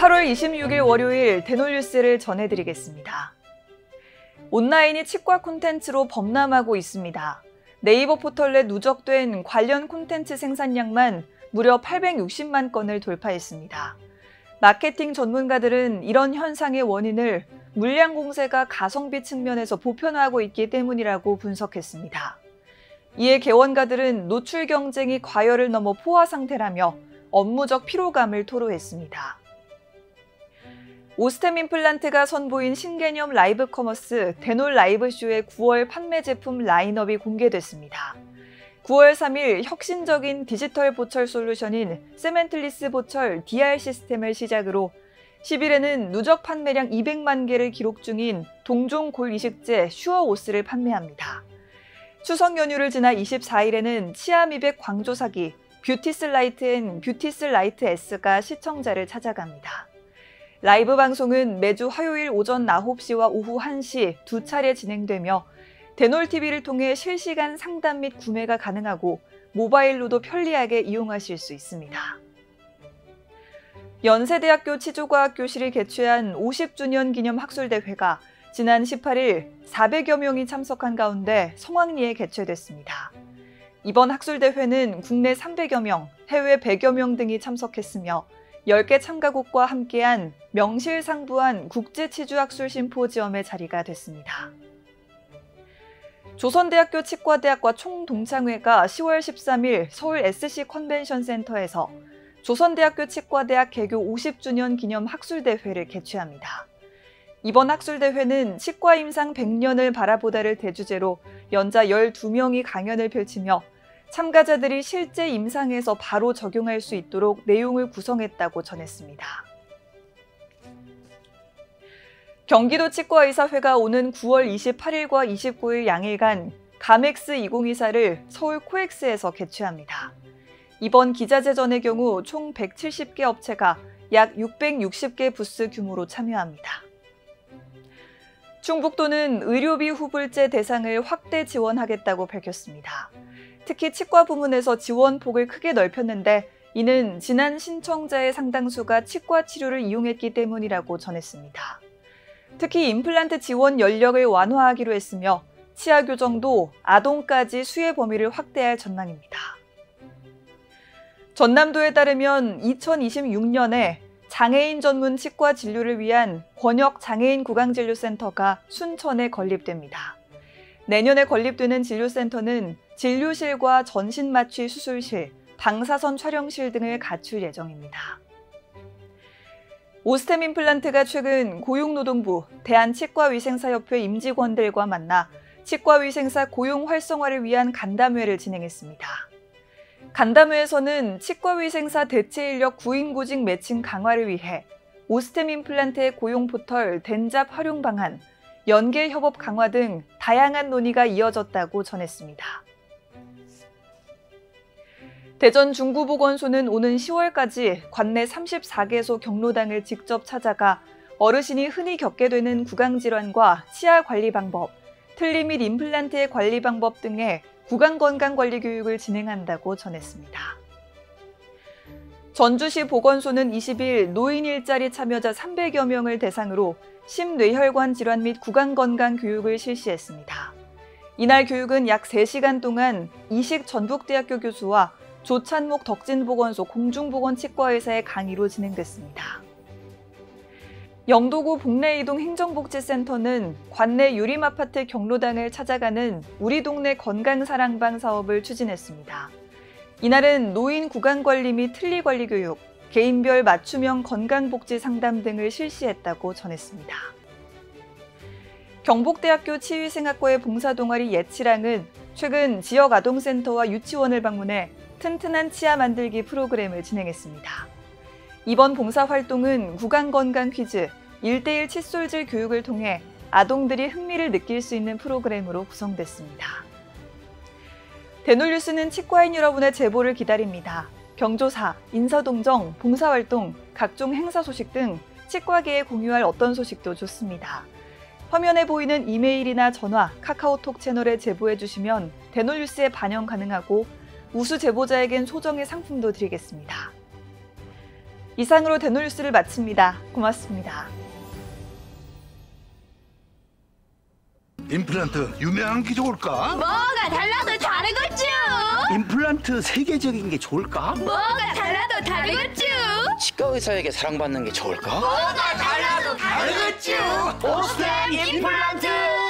8월 26일 월요일 대놀뉴스를 전해드리겠습니다. 온라인이 치과 콘텐츠로 범람하고 있습니다. 네이버 포털 내 누적된 관련 콘텐츠 생산량만 무려 860만 건을 돌파했습니다. 마케팅 전문가들은 이런 현상의 원인을 물량 공세가 가성비 측면에서 보편화하고 있기 때문이라고 분석했습니다. 이에 개원가들은 노출 경쟁이 과열을 넘어 포화 상태라며 업무적 피로감을 토로했습니다. 오스템 임플란트가 선보인 신개념 라이브 커머스 대놀 라이브쇼의 9월 판매 제품 라인업이 공개됐습니다. 9월 3일 혁신적인 디지털 보철 솔루션인 세멘틀리스 보철 DR 시스템을 시작으로 10일에는 누적 판매량 200만 개를 기록 중인 동종 골 이식제 슈어오스를 판매합니다. 추석 연휴를 지나 24일에는 치아 미백 광조사기 뷰티슬라이트 앤 뷰티슬라이트 S가 시청자를 찾아갑니다. 라이브 방송은 매주 화요일 오전 9시와 오후 1시 두 차례 진행되며 대놀TV를 통해 실시간 상담 및 구매가 가능하고 모바일로도 편리하게 이용하실 수 있습니다. 연세대학교 치조과학교실이 개최한 50주년 기념 학술대회가 지난 18일 400여 명이 참석한 가운데 성황리에 개최됐습니다. 이번 학술대회는 국내 300여 명, 해외 100여 명 등이 참석했으며 10개 참가국과 함께한 명실상부한 국제치주학술 심포지엄의 자리가 됐습니다. 조선대학교 치과대학과 총동창회가 10월 13일 서울 SC 컨벤션 센터에서 조선대학교 치과대학 개교 50주년 기념 학술대회를 개최합니다. 이번 학술대회는 치과 임상 100년을 바라보다를 대주제로 연자 12명이 강연을 펼치며 참가자들이 실제 임상에서 바로 적용할 수 있도록 내용을 구성했다고 전했습니다. 경기도 치과의사회가 오는 9월 28일과 29일 양일간 가맥스 2024를 서울 코엑스에서 개최합니다. 이번 기자재전의 경우 총 170개 업체가 약 660개 부스 규모로 참여합니다. 충북도는 의료비 후불제 대상을 확대 지원하겠다고 밝혔습니다. 특히 치과 부문에서 지원폭을 크게 넓혔는데 이는 지난 신청자의 상당수가 치과 치료를 이용했기 때문이라고 전했습니다. 특히 임플란트 지원 연령을 완화하기로 했으며 치아 교정도 아동까지 수혜 범위를 확대할 전망입니다. 전남도에 따르면 2026년에 장애인 전문 치과 진료를 위한 권역 장애인 구강진료센터가 순천에 건립됩니다. 내년에 건립되는 진료센터는 진료실과 전신마취 수술실, 방사선 촬영실 등을 갖출 예정입니다. 오스템 임플란트가 최근 고용노동부, 대한치과위생사협회 임직원들과 만나 치과위생사 고용 활성화를 위한 간담회를 진행했습니다. 간담회에서는 치과위생사 대체인력 구인구직 매칭 강화를 위해 오스템 임플란트의 고용 포털 덴잡 활용 방안, 연계 협업 강화 등 다양한 논의가 이어졌다고 전했습니다. 대전 중구보건소는 오는 10월까지 관내 34개소 경로당을 직접 찾아가 어르신이 흔히 겪게 되는 구강질환과 치아 관리 방법, 틀니 및 임플란트의 관리 방법 등의 구강건강관리 교육을 진행한다고 전했습니다. 전주시 보건소는 20일 노인 일자리 참여자 300여 명을 대상으로 심뇌혈관 질환 및 구강건강 교육을 실시했습니다. 이날 교육은 약 3시간 동안 이식 전북대학교 교수와 조찬목 덕진보건소 공중보건치과의사의 강의로 진행됐습니다. 영도구 복내이동 행정복지센터는 관내 유림아파트 경로당을 찾아가는 우리 동네 건강사랑방 사업을 추진했습니다. 이날은 노인 구강관리 및 틀니관리 교육, 개인별 맞춤형 건강복지 상담 등을 실시했다고 전했습니다. 경북대학교 치위생학과의 봉사동아리 예치랑은 최근 지역 아동센터와 유치원을 방문해 튼튼한 치아 만들기 프로그램을 진행했습니다. 이번 봉사활동은 구강건강 퀴즈, 1:1 칫솔질 교육을 통해 아동들이 흥미를 느낄 수 있는 프로그램으로 구성됐습니다. 대놀뉴스는 치과인 여러분의 제보를 기다립니다. 경조사, 인사동정, 봉사활동, 각종 행사 소식 등 치과계에 공유할 어떤 소식도 좋습니다. 화면에 보이는 이메일이나 전화, 카카오톡 채널에 제보해 주시면 대놀뉴스에 반영 가능하고 우수 제보자에겐 소정의 상품도 드리겠습니다. 이상으로 대놀뉴스를 마칩니다. 고맙습니다. 임플란트 유명한 게 좋을까? 뭐가 달라도 다르겠죠. 임플란트 세계적인 게 좋을까? 뭐가 달라도 다르겠죠. 치과 의사에게 사랑받는 게 좋을까? 뭐가 달라도 다르겠죠. 오스템 임플란트!